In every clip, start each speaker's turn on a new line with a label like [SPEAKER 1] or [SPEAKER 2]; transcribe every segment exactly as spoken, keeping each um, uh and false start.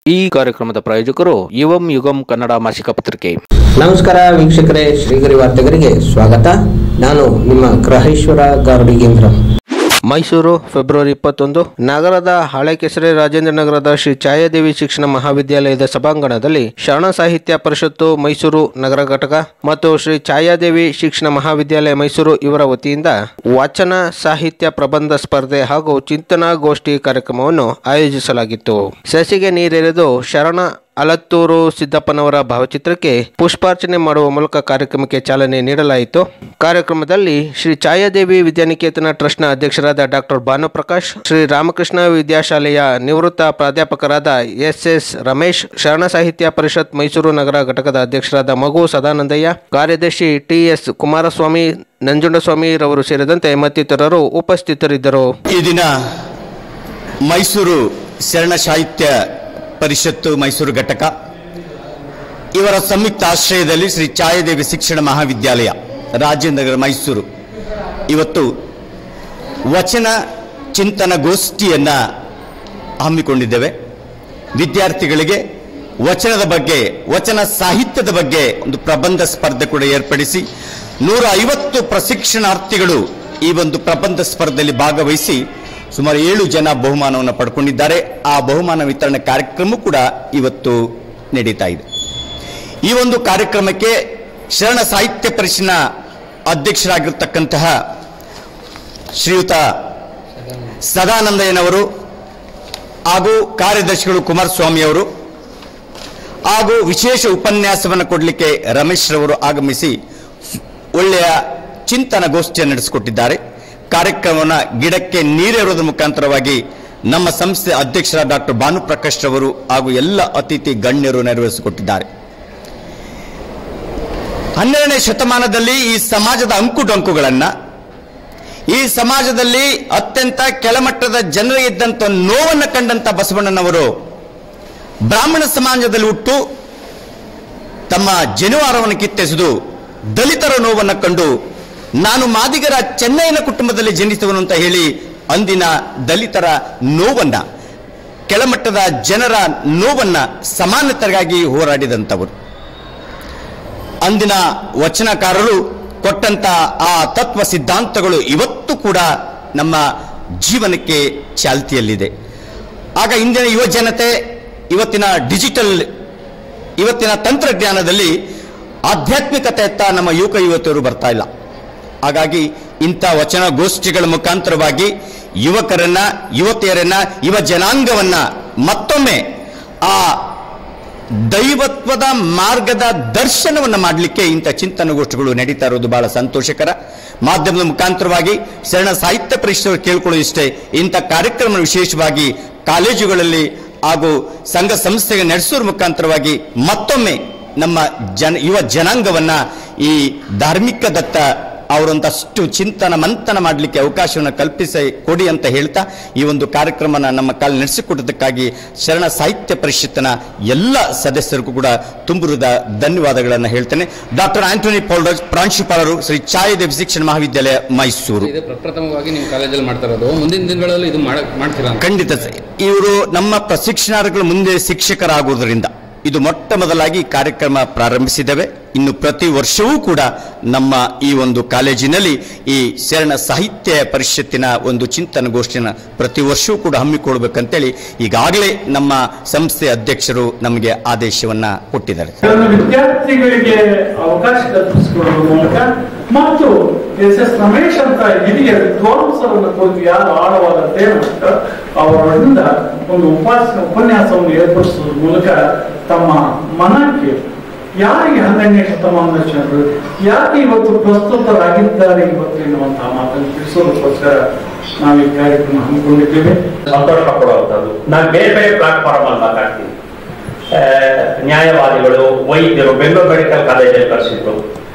[SPEAKER 1] ಈ ಕಾರ್ಯಕ್ರಮದ ಪ್ರಾಯೋಜಕರು ಯುವಂ ಯುಗಂ ಕನ್ನಡ ಮಾಸಿಕ ಪತ್ರಿಕೆ.
[SPEAKER 2] ನಮಸ್ಕಾರ ವೀಕ್ಷಕರೇ, ಶ್ರೀಗರಿ ವಾರ್ತೆಗರಿಗೆ ಸ್ವಾಗತ. ನಾನು ನಿಮ್ಮ ಗ್ರಹೇಶ್ವರ ಗಾರ್ಡಿಗೇಂದ್ರ.
[SPEAKER 3] ಮೈಸೂರು ಫೆಬ್ರವರಿ ಇಪ್ಪತ್ತೊಂದು. ನಗರದ ಹಳೆ ಕೆಸರೆ ರಾಜೇಂದ್ರ ನಗರದ ಶ್ರೀ ಛಾಯಾದೇವಿ ಶಿಕ್ಷಣ ಮಹಾವಿದ್ಯಾಲಯದ ಸಭಾಂಗಣದಲ್ಲಿ ಶರಣ ಸಾಹಿತ್ಯ ಪರಿಷತ್ತು ಮೈಸೂರು ನಗರ ಘಟಕ ಮತ್ತು ಶ್ರೀ ಛಾಯಾದೇವಿ ಶಿಕ್ಷಣ ಮಹಾವಿದ್ಯಾಲಯ ಮೈಸೂರು ಇವರ ವತಿಯಿಂದ ವಾಚನ ಸಾಹಿತ್ಯ ಪ್ರಬಂಧ ಸ್ಪರ್ಧೆ ಹಾಗೂ ಚಿಂತನಾ ಗೋಷ್ಠಿ ಕಾರ್ಯಕ್ರಮವನ್ನು ಆಯೋಜಿಸಲಾಗಿತ್ತು. ಸಸಿಗೆ ನೀರೆರೆದು ಶರಣ ಅಲತ್ತೂರು ಸಿದ್ದಪ್ಪನವರ ಭಾವಚಿತ್ರಕ್ಕೆ ಪುಷ್ಪಾರ್ಚನೆ ಮಾಡುವ ಮೂಲಕ ಕಾರ್ಯಕ್ರಮಕ್ಕೆ ಚಾಲನೆ ನೀಡಲಾಯಿತು. ಕಾರ್ಯಕ್ರಮದಲ್ಲಿ ಶ್ರೀ ಛಾಯಾದೇವಿ ವಿದ್ಯಾನಿಕೇತನ ಟ್ರಸ್ಟ್ನ ಅಧ್ಯಕ್ಷರಾದ ಡಾಕ್ಟರ್ ಭಾನುಪ್ರಕಾಶ್, ಶ್ರೀ ರಾಮಕೃಷ್ಣ ವಿದ್ಯಾಶಾಲೆಯ ನಿವೃತ್ತ ಪ್ರಾಧ್ಯಾಪಕರಾದ ಎಸ್ ಎಸ್ ರಮೇಶ್, ಶರಣ ಸಾಹಿತ್ಯ ಪರಿಷತ್ ಮೈಸೂರು ನಗರ ಘಟಕದ ಅಧ್ಯಕ್ಷರಾದ ಮಗು ಸದಾನಂದಯ್ಯ, ಕಾರ್ಯದರ್ಶಿ ಟಿ ಎಸ್ ಕುಮಾರಸ್ವಾಮಿ, ನಂಜುಂಡಸ್ವಾಮಿ ರವರು ಸೇರಿದಂತೆ ಮತ್ತಿತರರು ಉಪಸ್ಥಿತರಿದ್ದರು.
[SPEAKER 4] ಈ ದಿನ ಮೈಸೂರು ಶರಣ ಸಾಹಿತ್ಯ ಪರಿಷತ್ತು ಮೈಸೂರು ಘಟಕ ಇವರ ಸಂಯುಕ್ತ ಆಶ್ರಯದಲ್ಲಿ ಶ್ರೀ ಛಾಯಾದೇವಿ ಶಿಕ್ಷಣ ಮಹಾವಿದ್ಯಾಲಯ ರಾಜೇಂದ್ರ ನಗರ ಮೈಸೂರು ಇವತ್ತು ವಚನ ಚಿಂತನ ಗೋಷ್ಠಿಯನ್ನ ಹಮ್ಮಿಕೊಂಡಿದ್ದೇವೆ. ವಿದ್ಯಾರ್ಥಿಗಳಿಗೆ ವಚನದ ಬಗ್ಗೆ, ವಚನ ಸಾಹಿತ್ಯದ ಬಗ್ಗೆ ಒಂದು ಪ್ರಬಂಧ ಸ್ಪರ್ಧೆ ಕೂಡ ಏರ್ಪಡಿಸಿ ನೂರ ಐವತ್ತು ಪ್ರಶಿಕ್ಷಣಾರ್ಥಿಗಳು ಈ ಒಂದು ಪ್ರಬಂಧ ಸ್ಪರ್ಧೆಯಲ್ಲಿ ಭಾಗವಹಿಸಿ ಸುಮಾರು ಏಳು ಜನ ಬಹುಮಾನವನ್ನು ಪಡ್ಕೊಂಡಿದ್ದಾರೆ. ಆ ಬಹುಮಾನ ವಿತರಣೆ ಕಾರ್ಯಕ್ರಮ ಕೂಡ ಇವತ್ತು ನಡೀತಾ ಇದೆ. ಈ ಒಂದು ಕಾರ್ಯಕ್ರಮಕ್ಕೆ ಶರಣ ಸಾಹಿತ್ಯ ಪರಿಷತ್ನ ಅಧ್ಯಕ್ಷರಾಗಿರ್ತಕ್ಕಂತಹ ಶ್ರೀಯುತ ಸದಾನಂದಯ್ಯನವರು ಹಾಗೂ ಕಾರ್ಯದರ್ಶಿಗಳು ಕುಮಾರಸ್ವಾಮಿ ಅವರು ಹಾಗೂ ವಿಶೇಷ ಉಪನ್ಯಾಸವನ್ನು ಕೊಡಲಿಕ್ಕೆ ರಮೇಶ್ ರವರು ಆಗಮಿಸಿ ಒಳ್ಳೆಯ ಚಿಂತನ ಗೋಷ್ಠಿಯನ್ನು ನಡೆಸಿಕೊಟ್ಟಿದ್ದಾರೆ. ಕಾರ್ಯಕ್ರಮವನ್ನು ಗಿಡಕ್ಕೆ ನೀರೆರುವುದರ ಮುಖಾಂತರವಾಗಿ ನಮ್ಮ ಸಂಸ್ಥೆ ಅಧ್ಯಕ್ಷರಾದ ಡಾಕ್ಟರ್ ಭಾನುಪ್ರಕಾಶ್ ರವರು ಹಾಗೂ ಎಲ್ಲ ಅತಿಥಿ ಗಣ್ಯರು ನೆರವೇರಿಸಿಕೊಟ್ಟಿದ್ದಾರೆ. ಹನ್ನೆರಡನೇ ಶತಮಾನದಲ್ಲಿ ಈ ಸಮಾಜದ ಅಂಕುಡೊಂಕುಗಳನ್ನು, ಈ ಸಮಾಜದಲ್ಲಿ ಅತ್ಯಂತ ಕೆಳಮಟ್ಟದ ಜನರಿಗೆ ಇದ್ದಂಥ ನೋವನ್ನು ಕಂಡಂತ ಬಸವಣ್ಣನವರು ಬ್ರಾಹ್ಮಣ ಸಮಾಜದಲ್ಲಿ ಹುಟ್ಟು ತಮ್ಮ ಜನಿವಾರವನ್ನು ಕಿತ್ತೆಸೆದು ದಲಿತರ ನೋವನ್ನು ಕಂಡು ನಾನು ಮಾದಿಗರ ಚೆನ್ನೈನ ಕುಟುಂಬದಲ್ಲಿ ಜನಿಸುವನು ಅಂತ ಹೇಳಿ ಅಂದಿನ ದಲಿತರ ನೋವನ್ನ, ಕೆಳಮಟ್ಟದ ಜನರ ನೋವನ್ನ ಸಮಾನತೆಗಾಗಿ ಹೋರಾಡಿದಂಥವರು. ಅಂದಿನ ವಚನಕಾರರು ಕೊಟ್ಟಂತ ಆ ತತ್ವ ಸಿದ್ಧಾಂತಗಳು ಇವತ್ತು ಕೂಡ ನಮ್ಮ ಜೀವನಕ್ಕೆ ಚಾಲ್ತಿಯಲ್ಲಿದೆ. ಆಗ ಇಂದಿನ ಯುವ ಜನತೆ ಇವತ್ತಿನ ಡಿಜಿಟಲ್, ಇವತ್ತಿನ ತಂತ್ರಜ್ಞಾನದಲ್ಲಿ ಆಧ್ಯಾತ್ಮಿಕತೆಯತ್ತ ನಮ್ಮ ಯುವಕ ಯುವತಿಯರು ಬರ್ತಾ ಇಲ್ಲ. ಹಾಗಾಗಿ ಇಂಥ ವಚನ ಗೋಷ್ಠಿಗಳ ಮುಖಾಂತರವಾಗಿ ಯುವಕರನ್ನ, ಯುವತಿಯರನ್ನ, ಯುವ ಜನಾಂಗವನ್ನ ಮತ್ತೊಮ್ಮೆ ಆ ದೈವತ್ವದ ಮಾರ್ಗದ ದರ್ಶನವನ್ನು ಮಾಡಲಿಕ್ಕೆ ಇಂಥ ಚಿಂತನಗೋಷ್ಠಿಗಳು ನಡೀತಾ ಇರೋದು ಬಹಳ ಸಂತೋಷಕರ. ಮಾಧ್ಯಮದ ಮುಖಾಂತರವಾಗಿ ಶರಣ ಸಾಹಿತ್ಯ ಪರಿಷತ್ ಕೇಳ್ಕೊಳ್ಳೋದು ಇಷ್ಟೇ, ಇಂಥ ಕಾರ್ಯಕ್ರಮ ವಿಶೇಷವಾಗಿ ಕಾಲೇಜುಗಳಲ್ಲಿ ಹಾಗೂ ಸಂಘ ಸಂಸ್ಥೆಗೆ ನಡೆಸೋದ್ರ ಮುಖಾಂತರವಾಗಿ ಮತ್ತೊಮ್ಮೆ ನಮ್ಮ ಜನ ಯುವ ಜನಾಂಗವನ್ನ ಈ ಧಾರ್ಮಿಕದತ್ತ ಅವರೊಂದಷ್ಟು ಚಿಂತನ ಮಂಥನ ಮಾಡಲಿಕ್ಕೆ ಅವಕಾಶವನ್ನು ಕಲ್ಪಿಸಿ ಕೊಡಿ ಅಂತ ಹೇಳ್ತಾ ಈ ಒಂದು ಕಾರ್ಯಕ್ರಮನ ನಮ್ಮ ಕಾಲ ನಡೆಸಿಕೊಟ್ಟದಕ್ಕಾಗಿ ಶರಣ ಸಾಹಿತ್ಯ ಪರಿಷತ್ತಿನ ಎಲ್ಲ ಸದಸ್ಯರಿಗೂ ಕೂಡ ತುಂಬುರದ ಧನ್ಯವಾದಗಳನ್ನು ಹೇಳ್ತೇನೆ. ಡಾಕ್ಟರ್ ಆಂಟೋನಿ ಪೌಲ್ಡಜ್, ಪ್ರಾಂಶುಪಾಲರು, ಶ್ರೀ ಛಾಯಾದೇವಿ ಶಿಕ್ಷಣ ಮಹಾವಿದ್ಯಾಲಯ ಮೈಸೂರು.
[SPEAKER 5] ಪ್ರಪ್ರಥಮವಾಗಿ ನಿಮ್ಮ ಕಾಲೇಜಲ್ಲಿ ಮಾಡ್ತಾ ಇರೋದು, ಮುಂದಿನ ದಿನಗಳಲ್ಲಿ ಇದು ಮಾಡ್ತೀರಾ?
[SPEAKER 4] ಖಂಡಿತ. ಇವರು ನಮ್ಮ ಪ್ರಶಿಕ್ಷಣಾರ್ಥಿಗಳು ಮುಂದೆ ಶಿಕ್ಷಕರಾಗುವುದರಿಂದ ಇದು ಮೊಟ್ಟ ಮೊದಲಾಗಿ ಕಾರ್ಯಕ್ರಮ ಪ್ರಾರಂಭಿಸಿದ್ದೇವೆ. ಇನ್ನು ಪ್ರತಿ ವರ್ಷವೂ ಕೂಡ ನಮ್ಮ ಈ ಒಂದು ಕಾಲೇಜಿನಲ್ಲಿ ಈ ಶರಣ ಸಾಹಿತ್ಯ ಪರಿಷತ್ತಿನ ಒಂದು ಚಿಂತನ ಗೋಷ್ಠಿನ ಪ್ರತಿ ವರ್ಷವೂ ಕೂಡ ಹಮ್ಮಿಕೊಳ್ಬೇಕಂತೇಳಿ ಈಗಾಗಲೇ ನಮ್ಮ ಸಂಸ್ಥೆ ಅಧ್ಯಕ್ಷರು ನಮಗೆ ಆದೇಶವನ್ನ ಕೊಟ್ಟಿದ್ದಾರೆ.
[SPEAKER 6] ವಿದ್ಯಾರ್ಥಿಗಳಿಗೆ ಅವಕಾಶ ಕಲ್ಪಿಸಿಕೊಡುವ ಮೂಲಕ ಮತ್ತು ಎಸ್ ಎಸ್ ರಮೇಶ್ ಅಂತ ಹಿರಿಯ ವಿದ್ವಾಂಸರನ್ನು ಕುರಿತು ಯಾರು ಆಳವಾದ ಅಧ್ಯಯನ ಅವರಿಂದ ಒಂದು ಉಪಾಸ ಉಪನ್ಯಾಸವನ್ನು ಏರ್ಪಡಿಸುವ ಮೂಲಕ ತಮ್ಮ ಮನಕ್ಕೆ ಯಾರಿಗೆ ಹನ್ನೆರಡನೇ ಶತಮಾನದ ಜನರು ಯಾಕೆ ಇವತ್ತು ಪ್ರಸ್ತುತರಾಗಿದ್ದಾರೆ ಇವತ್ತು ಎನ್ನುವಂತಹ ಮಾತನ್ನು ತಿಳಿಸೋದಕ್ಕೋಸ್ಕರ ನಾವು ಈ ಕಾರ್ಯಕ್ರಮ ಹಮ್ಮಿಕೊಂಡಿದ್ದೇವೆ.
[SPEAKER 7] ಸಂತೋಷ ಪಡುವಂಥದ್ದು. ನಾನು ಬೇರೆ ಬೇರೆ ಪ್ಲಾಟ್ಫಾರ್ಮ್ ಅಲ್ಲಿ ಮಾತಾಡ್ತೀನಿ. ನ್ಯಾಯವಾದಿಗಳು, ವೈದ್ಯರು ಬೆಂಗಳೂರು ಮೆಡಿಕಲ್ ಕಾಲೇಜಲ್ಲಿ ಕರೆಸಿದ್ರು.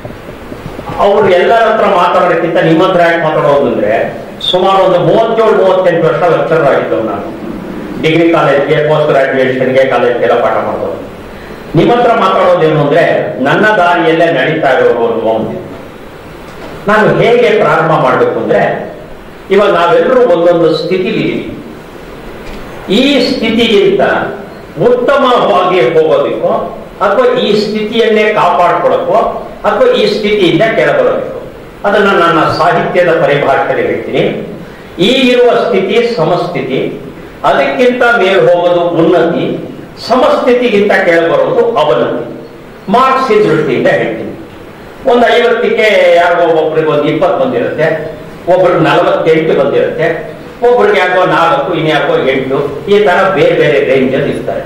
[SPEAKER 7] ಅವರು ಎಲ್ಲರ ಹತ್ರ ಮಾತಾಡೋದಕ್ಕಿಂತ ನಿಮ್ಮ ಹತ್ರ ಯಾಕೆ ಮಾತಾಡೋದು ಅಂದ್ರೆ, ಸುಮಾರು ಒಂದು ಮೂವತ್ತೇಳು ಮೂವತ್ತೆಂಟು ವರ್ಷ ಲೆಕ್ಚರರ್ ಆಗಿದ್ದವು ನಾನು. ಡಿಗ್ರಿ ಕಾಲೇಜ್ಗೆ, ಪೋಸ್ಟ್ ಗ್ರಾಜುಯೇಷನ್ಗೆ, ಕಾಲೇಜ್ಗೆಲ್ಲ ಪಾಠ ಮಾಡೋದು. ನಿಮ್ಮ ಹತ್ರ ಮಾತಾಡೋದೇನು ಅಂದ್ರೆ, ನನ್ನ ದಾರಿಯಲ್ಲೇ ನಡೀತಾ ಇರೋರು ಅನ್ನುವ ಒಂದು. ನಾನು ಹೇಗೆ ಪ್ರಾರಂಭ ಮಾಡಬೇಕು ಅಂದ್ರೆ, ಇವಾಗ ನಾವೆಲ್ಲರೂ ಒಂದೊಂದು ಸ್ಥಿತಿಲಿ, ಈ ಸ್ಥಿತಿಗಿಂತ ಉತ್ತಮವಾಗಿ ಹೋಗೋದಕ್ಕೋ ಅಥವಾ ಈ ಸ್ಥಿತಿಯನ್ನೇ ಕಾಪಾಡ್ಕೊಳ್ಳೋಕ್ಕೋ ಅಥವಾ ಈ ಸ್ಥಿತಿಯಿಂದ ಕೆಳಬರೋದಕ್ಕೋ ಅದನ್ನ ನನ್ನ ಸಾಹಿತ್ಯದ ಪರಿಭಾಷೆಯಲ್ಲಿ ಹೇಳ್ತೀನಿ. ಈ ಇರುವ ಸ್ಥಿತಿ ಸಮಸ್ಥಿತಿ, ಅದಕ್ಕಿಂತ ಮೇಲ್ ಹೋಗೋದು ಉನ್ನತಿ, ಸಮಸ್ಥಿತಿಗಿಂತ ಕೆಳಬರೋದು ಅವನತಿ. ಮಾರ್ಕ್ಸಿನ ದೃಷ್ಟಿಯಿಂದ ಹೇಳ್ತೀನಿ. ಒಂದು ಐವತ್ತಕ್ಕೆ ಯಾರಿಗೋ ಒಬ್ಬರಿಗೆ ಒಂದು ಇಪ್ಪತ್ತು ಬಂದಿರುತ್ತೆ, ಒಬ್ಬರಿಗೆ ನಲವತ್ತೆಂಟು ಬಂದಿರುತ್ತೆ, ಒಬ್ಬರಿಗೆ ಯಾರಿಗೋ ನಾಲ್ಕು, ಇನ್ಯಾರಿಗೋ ಎಂಟು, ಈ ತರ ಬೇರೆ ಬೇರೆ ರೇಂಜಲ್ಲಿ ಇರ್ತಾರೆ.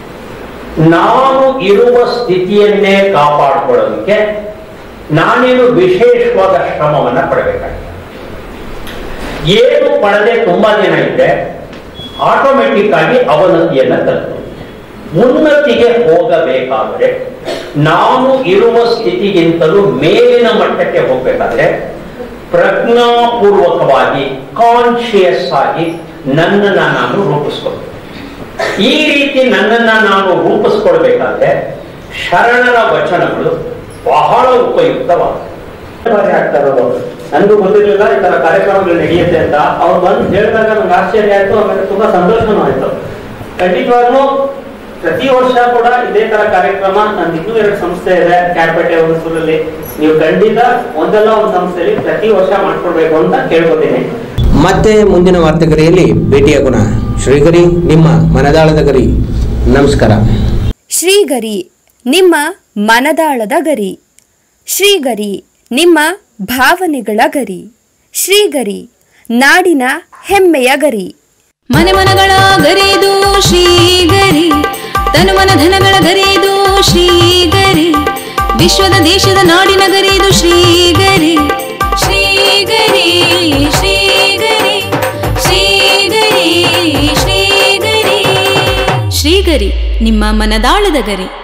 [SPEAKER 7] ನಾನು ಇರುವ ಸ್ಥಿತಿಯನ್ನೇ ಕಾಪಾಡ್ಕೊಳ್ಳೋದಕ್ಕೆ ನಾನೇನು ವಿಶೇಷವಾದ ಶ್ರಮವನ್ನ ಪಡಬೇಕಾಗಿದೆ. ಏನು ಪಡೆದೇ ತುಂಬಾ ದಿನ ಇದ್ದೆ ಆಟೋಮೆಟಿಕ್ ಆಗಿ ಅವನತಿಯನ್ನ ತಲುಪುತ್ತೆ. ಉನ್ನತಿಗೆ ಹೋಗಬೇಕಾದರೆ ನಾನು ಇರುವ ಸ್ಥಿತಿಗಿಂತಲೂ ಮೇಲಿನ ಮಟ್ಟಕ್ಕೆ ಹೋಗ್ಬೇಕಾದ್ರೆ ಪ್ರಜ್ಞಾಪೂರ್ವಕವಾಗಿ ಕಾನ್ಶಿಯಸ್ ಆಗಿ ನನ್ನನ್ನ ನಾನು ರೂಪಿಸ್ಕೊಳ್ಬೇಕು. ಈ ರೀತಿ ನನ್ನನ್ನ ನಾನು ರೂಪಿಸ್ಕೊಳ್ಬೇಕಾದ್ರೆ ಶರಣರ ವಚನಗಳು ಬಹಳ ಉಪಯುಕ್ತವಾದ ಆಗ್ತಾ ಇರೋದು. ನನಗೂ ಗೊತ್ತಿರಲಿಲ್ಲ ಈ ತರ ಕಾರ್ಯಕ್ರಮಗಳು ನಡೆಯುತ್ತೆ ಅಂತ. ಅವ್ರು ಬಂದು ಹೇಳಿದಾಗ ನಂಗೆ ಆಶ್ಚರ್ಯ ಆಯ್ತು, ಆಮೇಲೆ ತುಂಬಾ ಸಂತೋಷನೂ ಆಯ್ತು. ಖಂಡಿತವಾಗ್ಲೂ ಪ್ರತಿ ವರ್ಷ ಕೂಡ ಇದೇ ತರ ಕಾರ್ಯಕ್ರಮ, ನಂದು ಇನ್ನೂ ಎರಡು ಸಂಸ್ಥೆ ಇದೆ ಕ್ಯಾರ್ಪೇಟೆ ಹುಣಸೂರಲ್ಲಿ, ನೀವು ಖಂಡಿತ ಒಂದಲ್ಲ ಒಂದು ಸಂಸ್ಥೆಯಲ್ಲಿ ಪ್ರತಿ ವರ್ಷ ಮಾಡ್ಕೊಡ್ಬೇಕು ಅಂತ ಕೇಳ್ಕೊತೀನಿ.
[SPEAKER 2] ಮತ್ತೆ ಮುಂದಿನ ವಾರ್ತೆಗರಿಯಲ್ಲಿ ಭೇಟಿಯಾಗೋಣ. ಶ್ರೀಗರಿ, ನಿಮ್ಮ ಮನದಾಳದ ಗರಿ. ನಮಸ್ಕಾರ.
[SPEAKER 8] ಶ್ರೀಗರಿ, ನಿಮ್ಮ ಮನದಾಳದ ಗರಿ. ಶ್ರೀಗರಿ, ನಿಮ್ಮ ಭಾವನೆಗಳ ಗರಿ. ಶ್ರೀಗರಿ, ನಾಡಿನ ಹೆಮ್ಮೆಯ ಗರಿ.
[SPEAKER 9] ಮನೆ ಮನಗಳ ಗರಿದು ಶ್ರೀಗರಿ, ತನು ಮನ ಧನಗಳ ಗರಿದು ಶ್ರೀಗರಿ, ವಿಶ್ವದ ದೇಶದ ನಾಡಿನ ಗರಿದು ಶ್ರೀಗರಿ. ಶ್ರೀಗರಿ ಶ್ರೀಗರಿ ಶ್ರೀಗರಿ ಶ್ರೀಗರಿ ಶ್ರೀಗರಿ, ನಿಮ್ಮ ಮನದಾಳದ ಗರಿ.